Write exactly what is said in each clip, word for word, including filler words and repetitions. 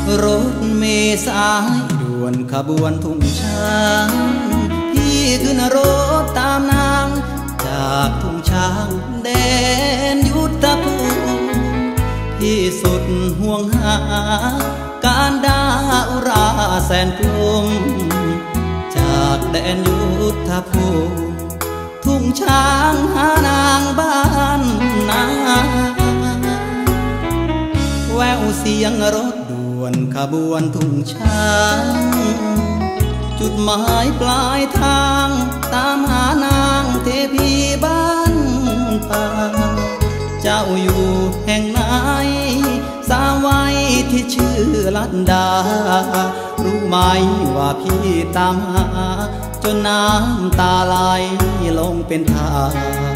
รถเมล์สายด่วนขบวนทุ่งช้างพี่ขึ้นรถตามนางจากทุ่งช้างแดนยุทธภูมิที่สุดห่วงหาการดาอุราแสนกลุ่มจากแดนยุทธภูมิทุ่งช้างหานางบ้านนาแววเสียงรถด่วนขบวนทุ่งช้างจุดหมายปลายทางตามหานางเทพีบ้านป่าเจ้าอยู่แห่งไหนสาวไว้ที่ชื่อลัดดารู้ไหมว่าพี่ตามหาจนน้ำตาไหลลงเป็นทาง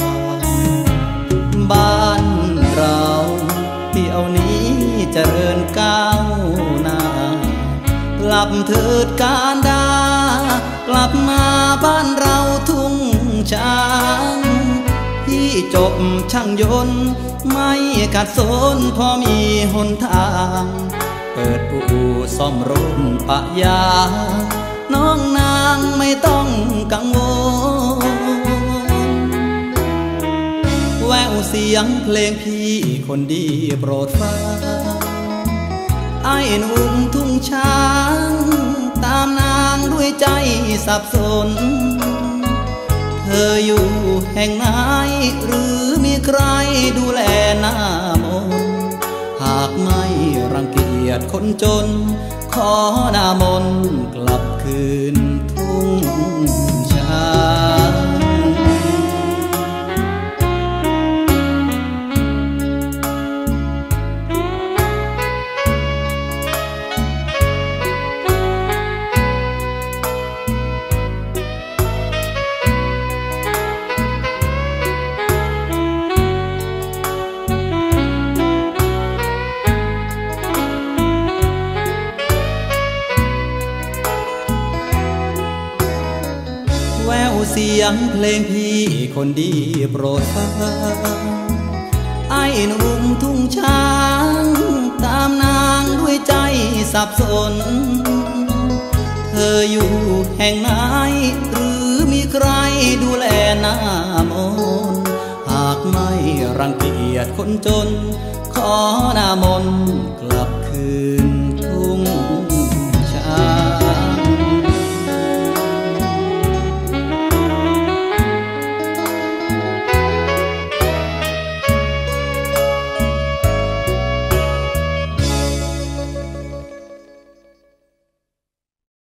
บ้านเราเที่ยวนี้เจริญก้าวหน้ากลับเถิดการดากลับมาบ้านเราทุ่งช้างที่จบช่างยนต์ไม่ขัดสนพอมีหนทางเปิดอู่ซ่อมรถปะยาน้องนางไม่ต้องกังวลแววเสียงเพลงพี่คนดีโปรดฟังไอ้หนุ่มทุ่งช้างตามนางด้วยใจสับสนเธออยู่แห่งไหนหรือมีใครดูแลหน้ามนหากไม่รังเกียจคนจนขอหน้ามนกลับคืนทุ่งช้างแววเสียงเพลงพี่คนดีโปรดฟังไอ้หนุ่มทุ่งช้างตามนางด้วยใจสับสนเธออยู่แห่งไหนหรือมีใครดูแลหน้ามนหากไม่รังเกียจคนจนขอหน้ามนกลับคืน